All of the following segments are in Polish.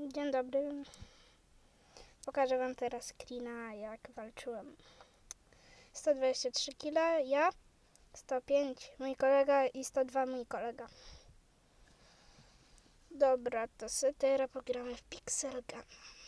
Dzień dobry. Pokażę wam teraz screena, jak walczyłem. 123 kg ja, 105 mój kolega i 102 mój kolega. Dobra, to teraz pogramy w Pixel Gun.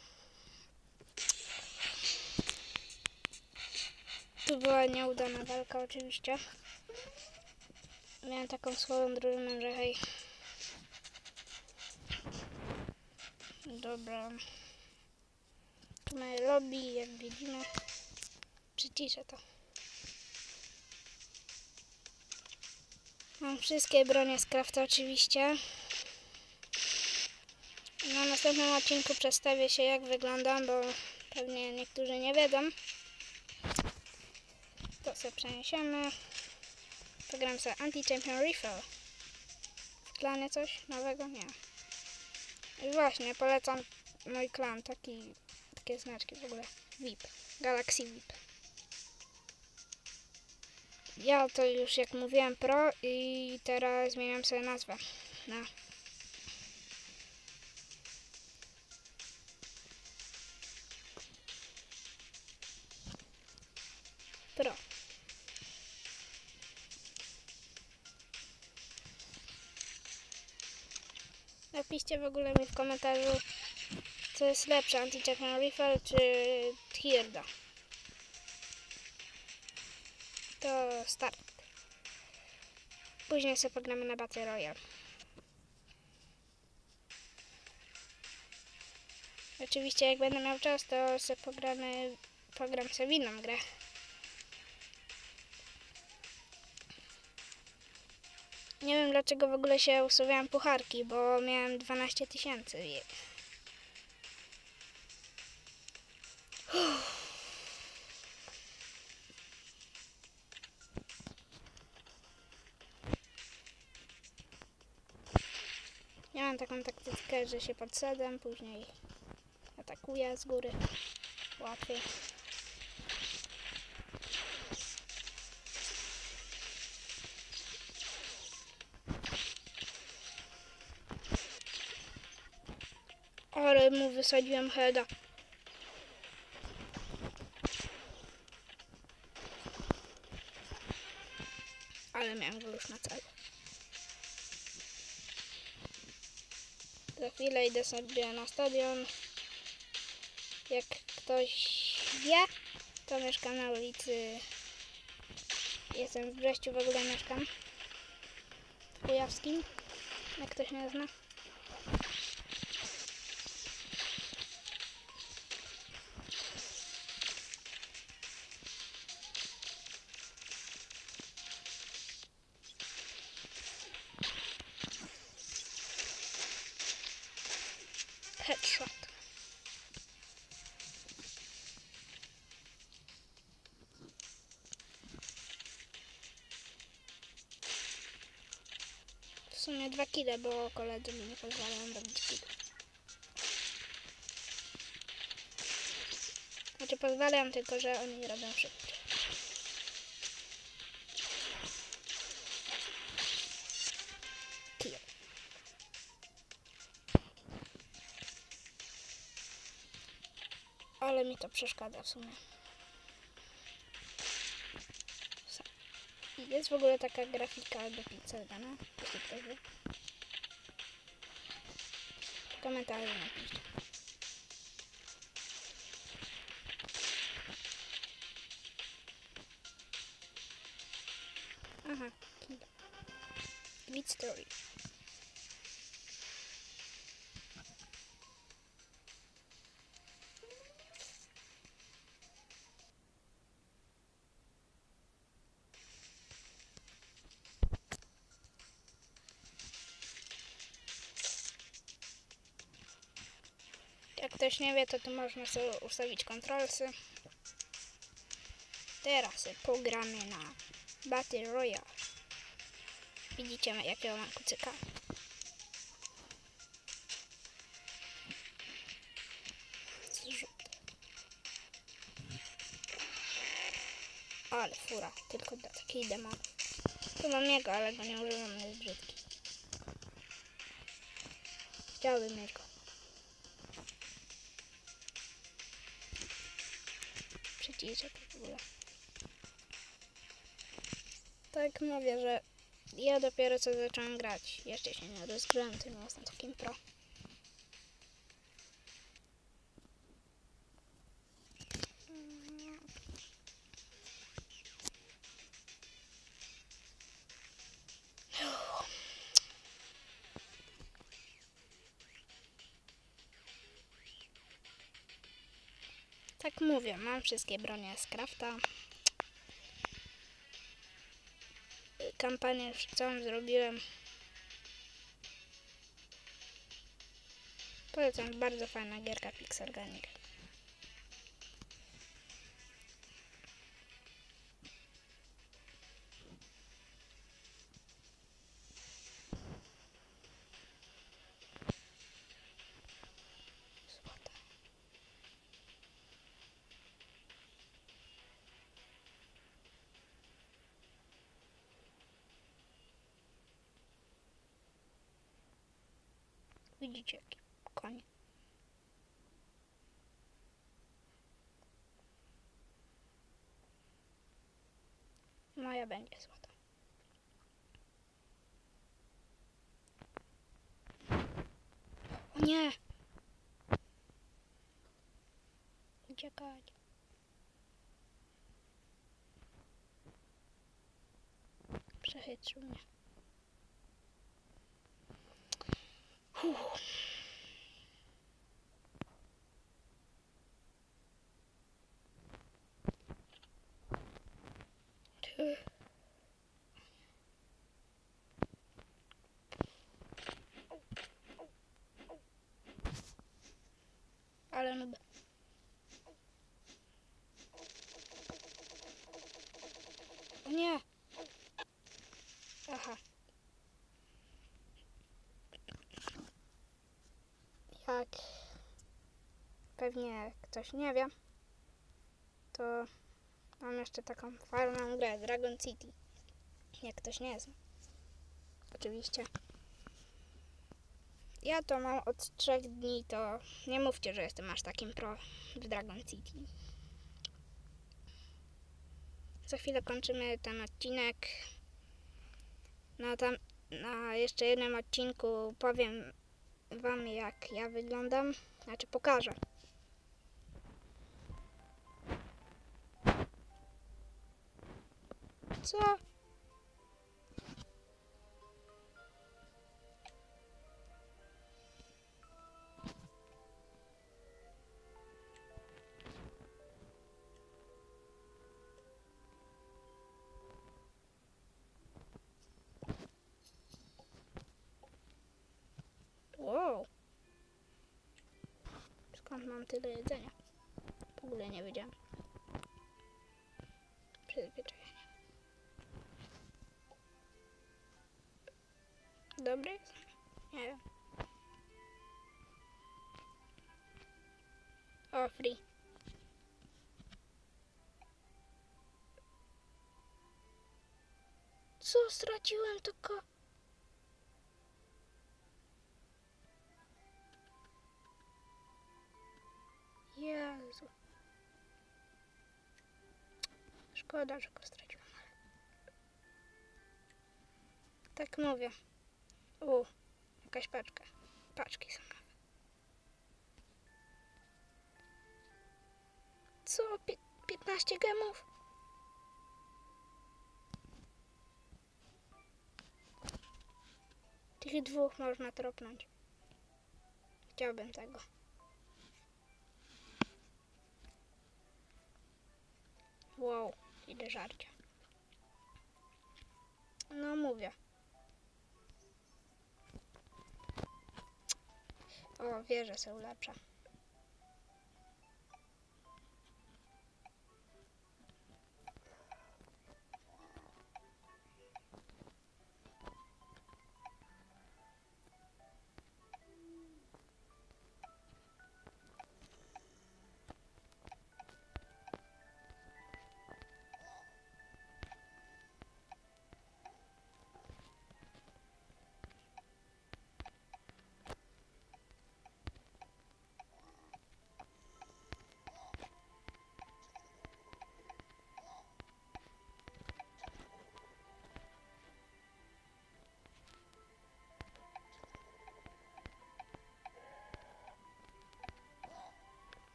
Tu była nieudana walka oczywiście. Miałem taką słabą drużynę, że hej. Dobra. Tu mamy lobby, jak widzimy. Przyciszę to. Mam wszystkie bronie z crafta oczywiście. Na następnym odcinku przedstawię się, jak wyglądam, bo pewnie niektórzy nie wiedzą. To sobie przeniesiemy. Pogram sobie Anti-Champion Refill. W klanie coś nowego? Nie. I właśnie, polecam mój klan, takie znaczki w ogóle. VIP. Galaxy VIP. Ja to już, jak mówiłem, pro i teraz zmieniam sobie nazwę na pro. Napiszcie w ogóle mi w komentarzu, co jest lepsze, Anti-Champion Refill czy Tierda. To start. Później sobie pogramy na Battle Royale. Oczywiście jak będę miał czas, to sobie pogram sobie w inną grę. Nie wiem, dlaczego w ogóle się usuwałem pucharki, bo miałem 12 000. Ja mam taką taktykę, że się podsadzam, później atakuję z góry. Łatwiej. Ale mu wysadziłem heada. Ale miałem go już na celu. Za chwilę idę sobie na stadion. Jak ktoś wie, to mieszkam na ulicy. Jestem w Brześciu, w ogóle mieszkam. W Kujawskim, jak ktoś nie zna. Headshot. W sumie 2 kile, bo koledzy mi nie pozwalają robić kile. Znaczy pozwalają, tylko że oni robią szybciej. Kill. Ale mi to przeszkadza w sumie. Jest w ogóle taka grafika do Pixel Guna, jeśli ktoś wie. W komentarzu napiszcie. Aha, kill. Beat Story. Jak ktoś nie wie, to tu można sobie ustawić kontrolsy. Teraz pogramy na Battle Royale. Widzicie, jakiego mam kucyka. Zrzut. Ale fura, tylko dla takiej demony. Tu mam jego, ale go nie używam, jest brzydki. Chciałbym mieć go. Widzicie to w ogóle. Tak mówię, że ja dopiero co zacząłem grać. Jeszcze się nie rozgrzałem, to nie jestem takim pro. Tak mówię, mam wszystkie bronie z crafta. Kampanię już całą zrobiłem. Polecam, bardzo fajna gierka Pixelganic. Widzicie, jaki koń. Moja będzie złota. O nie! Uciekać. Przechytrzył mnie. Ale noob. O nie! Aha. Jak pewnie ktoś nie wie, to mam jeszcze taką fajną grę, Dragon City. Jak ktoś nie zna. Oczywiście. Ja to mam od 3 dni, to nie mówcie, że jestem aż takim pro w Dragon City. Za chwilę kończymy ten odcinek. Na jeszcze jednym odcinku powiem wam, jak ja wyglądam. Znaczy pokażę. Co? Wow. Skąd mam tyle jedzenia? W ogóle nie wiedziałem. Przyzwyczajenie. Dobry jest? Nie wiem. O, free. Co? Straciłem tylko... Jezu. Szkoda, że go straciłem. Tak mówię. Jakaś paczka. Paczki są nowe. Co? 15 gemów? Tych 2 można tropnąć. Chciałbym tego. Wow, ile żarcia. No mówię. O, wieże są lepsze.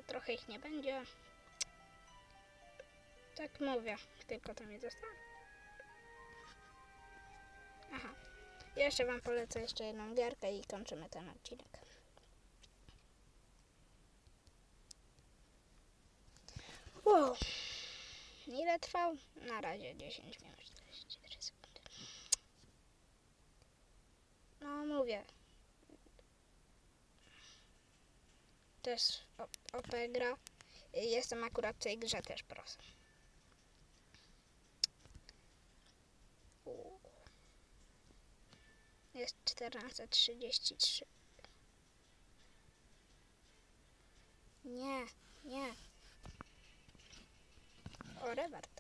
ale trochę ich nie będzie. Tak mówię, tylko to mi zostało. Aha. Jeszcze wam polecę jeszcze jedną gierkę i kończymy ten odcinek. Wow. Ile trwał? Na razie 10 minut 44 sekundy. No mówię. To jest OP gra. Jestem akurat w tej grze też prosem. Jest 14:33. Nie, nie. O, rewart.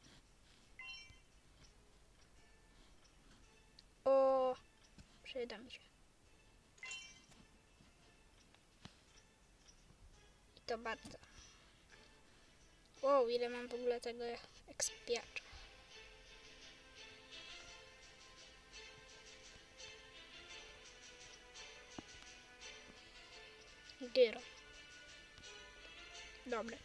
O, przyda mi się. I to bardzo. Wow, ile mam w ogóle tego ekspiacza. Gyro. Dobre.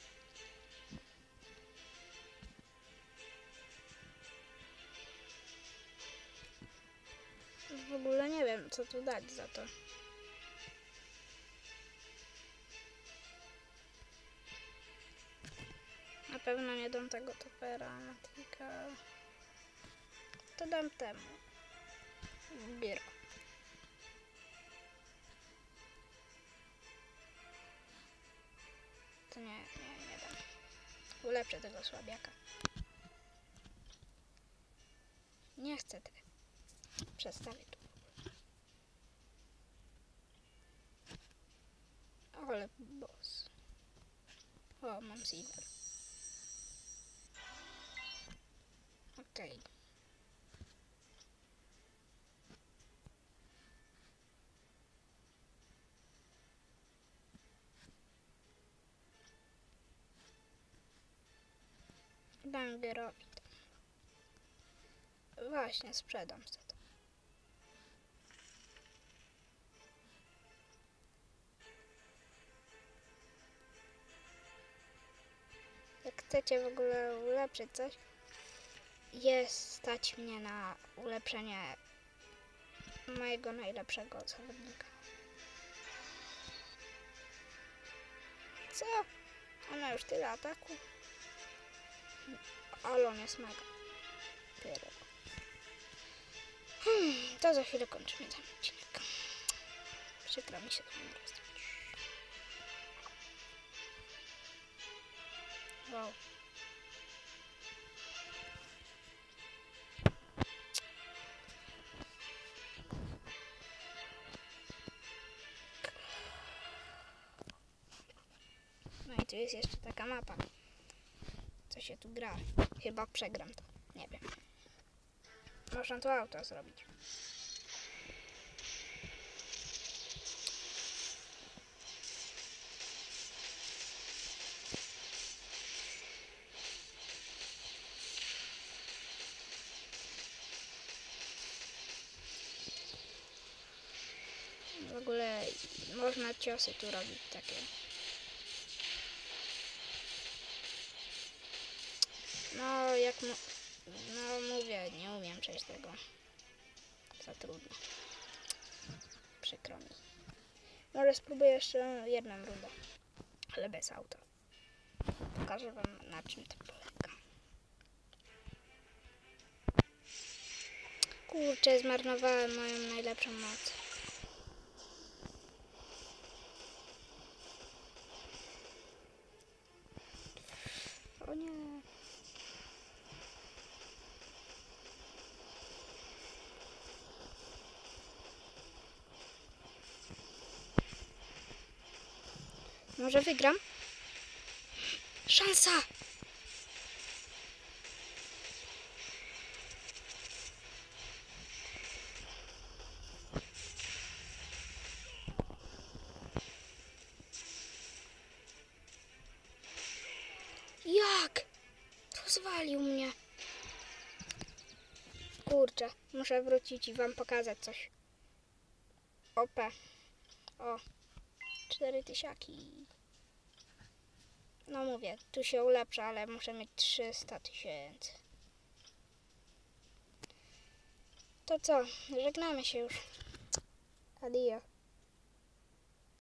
W ogóle nie wiem, co tu dać za to. Na pewno nie dam tego topera, natika. To dam temu. Gyro. To nie dam. Ulepszę tego słabiaka. Nie chcę tego. Przestawię tu. Ale boss. O, mam silver. Okej. Dam Gerowi. Właśnie, sprzedam sobie to. Jak chcecie w ogóle ulepszyć coś, jest stać mnie na ulepszenie mojego najlepszego zawodnika. Co? Ona już tyle ataku. Ale on jest mega. To za chwilę kończymy ten odcinek. Przykro mi się to nie rozdzielić. Wow. No i tu jest jeszcze taka mapa. Co się tu gra? Chyba przegram to. Nie wiem. Można tu auto zrobić. W ogóle można ciosy tu robić takie. No jak mówię, nie umiem przejść tego. Za trudno. Przykro mi. Może spróbuję jeszcze jedną rundę, ale bez auta. Pokażę wam, na czym to polega. Kurczę, zmarnowałem moją najlepszą moc. O nie. Może wygram? Szansa! Jak? Rozwalił mnie. Kurczę, muszę wrócić i wam pokazać coś. OP. O, 4 tysiaki. No mówię, tu się ulepsza, ale muszę mieć 300 000. To co? Żegnamy się już. Adio.